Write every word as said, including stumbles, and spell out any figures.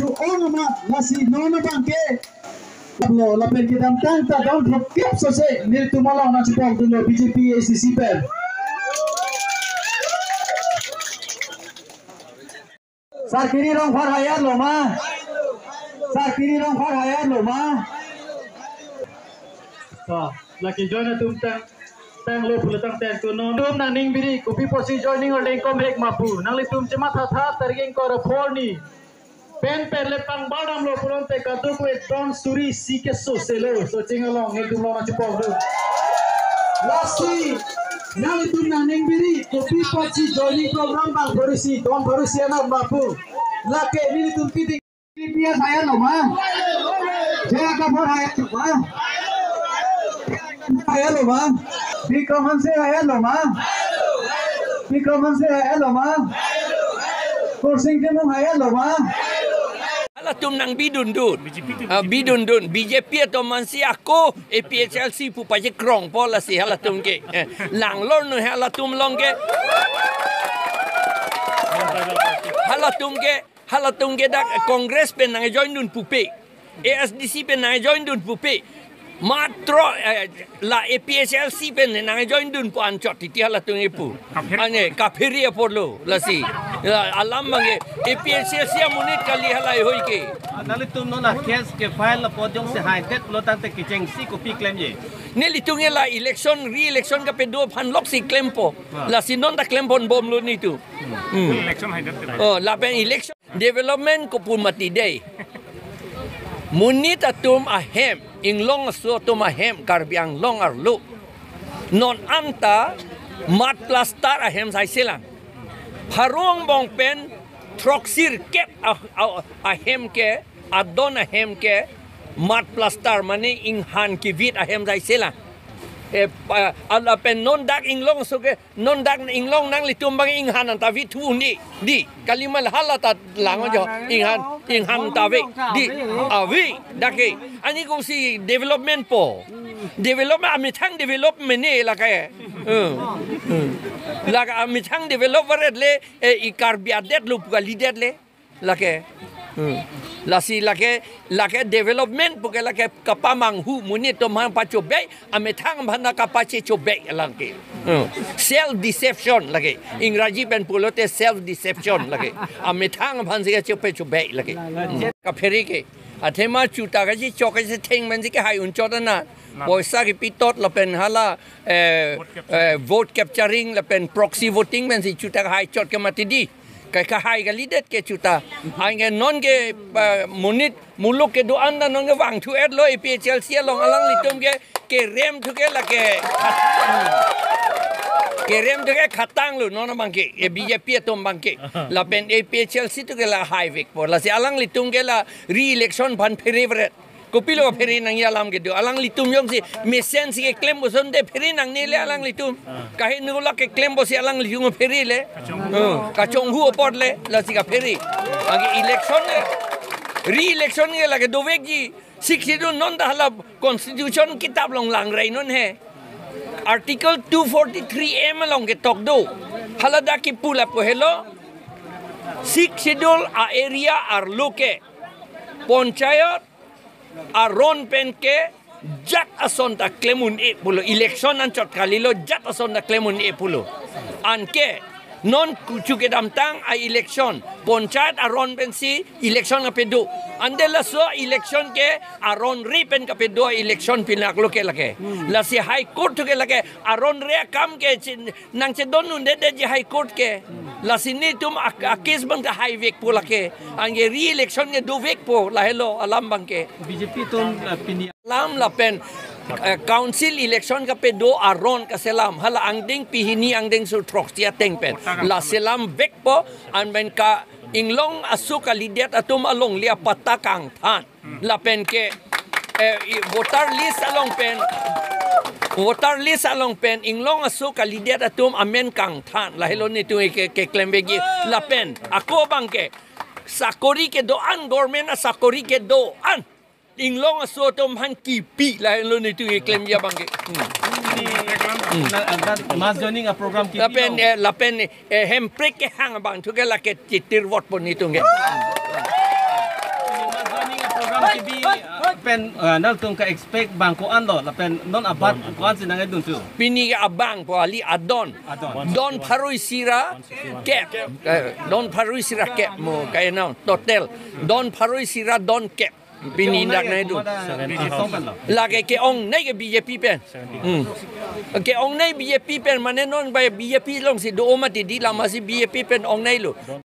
tu onama nasi nona bangke lo la pen kita tanta down drop cap so se nil tu mala na support tu B J P A C C per sar kiri rong far hayat lo ma sar kiri rong far hayat lo ma so laki join tu tang tang lo pula tang tang tu no dum nang ning biri kopi posi joining or leng kom rek mapu nang li tum cema tha tha tergeng ko rapor ni pen per le pang badam lo pulon te katu ko don suri sike so selo so chingalong ngi tum lo na chupong du lasi nang li tum nang ning biri kopi posi joining program bang borisi don borisi na mapu lake ni tum ti pia saya lo ma jaya ka por hayat lo ma hayat lo ma Bikram Hanse hayat lo ma Bikram Hanse hayat lo ma Sochenge mong hayat lo ma Hala tum nang bidun dun uh, bidun dun B J P atau mansi aku A P H L C pu pa je krong pola si hala tum ke eh, lang lor no hala tum long ke hala tum ke hala tum ke dak kongres pen nang join dun pu pe A S D C pen nang join dun pu pe matro eh, la A P H L C pen nang join dun pu ancot ti hala tum pu ane kapiri apolo la si alam mangi A P H L C munit kali halai hoi ke nali tum no na case ke file la podium se high tet lo tante ki cheng si ko pi claim ye ne litung la election re election ka pe do phan lok si claim po la sinon ta claim bon bom lo ni tu election high tet oh la pen election development ko pun mati dei munit atum ahem inglong so tum ahem karbiang long ar lu non anta mat plastar ahem sai silang Harung bong pen troksir kep ahem ke adon ahem ke mat plastar mani inghan ki vit ahem zai sela e ala pen non dak inglong so ke non dak inglong nang litum bang inghan ta vit tu ni di kalimal halata langon jo inghan inghan ta vi di avi dake ani ko si development po development ami thang development ni la ka laga ami thang developer le e karbiadet lu kalidet le lake la si lake lake development bukan lake kapamang hu munit to man pa chobe ami thang bhana kapache chobe lake self deception lake ingraji pen pulote self deception lake ami thang bhan se chobe chobe lake ka pheri ke athema chuta ga ji chok se theng man ji ke hai un chotana Boisa ki pitot la pen hala eh, eh, vote capturing la pen proxy voting men si chuta hai chot ke mati di kai ka hai ga lidet ke chuta ai nge non ke uh, munit muluk ke do anda non ke wang thu et lo A P H L C long alang litum ke ke rem thu ke la ke ke rem thu ke khatang lu non bang ke e B J P tom bang ke la pen A P H L C tu ke la high vic por la si alang litum ke la re election ban favorite Kopilo peri nang yalam gitu. Alang litum yong si mesen si claim boson de peri nang nile alang litum. Kahit nula ke claim bosi alang litum peri le. Kacong hu opor le la si ka peri. Agi election le. Re-election ke lagi dovek ji. Siksidu non dah la constitution kitab long lang rai non he. Article two forty-three M long ke tok do. Halada ki pula po hello. Siksidu a area ar loke. Ponchayat Aron pen ke jat ason ta klemun e pulo election an chot kalilo jat ason ta klemun e pulo an ke non kuchuke damtang a election ponchayat aron pen si election ka pedo andela so election ke aron ri pen ka pedo election pinaklo ke lake la si high court ke lake aron re kam ke nang che don nun de de high court ke la sini tum akis bang ka high vek po lake ange re election ke do vek po la hello alam bang ke B J P tum pini alam la pen Uh, council election ka pedo aron ka selam hala angding pihini angding su troxia tengpen la selam vek po an ben ka inglong asu ka lidet atum along lia patakang than la pen ke eh, voter list along pen voter list along pen inglong asu ka lidet atum amen kang than la hello ni tu ke ke klembegi la pen ako bang ke sakori ke doan government sakori ke doan Inglong aso tom han kipi lah lo ni tu claim dia bang ke. Mas joining a program kipi. Lapen lapen hem break ke hang bang tu ke la ke titir vote pun itu ke. maybe เป็นนั่นตรงกับ expect บางคนดอละเป็นนนอบัตกวนสินังไงดุนซู Pini ka abang po ali adon. Don paroi sira kep. Don paroi sira kep mo kaya na total. Don paroi sira don kep. Pini nak na itu. Lagi ke ong nai ke B J P pen. Hmm. Ke ong nai B J P pen mana non bay B J P long si do mati di lama si B J P pen ong nai lu.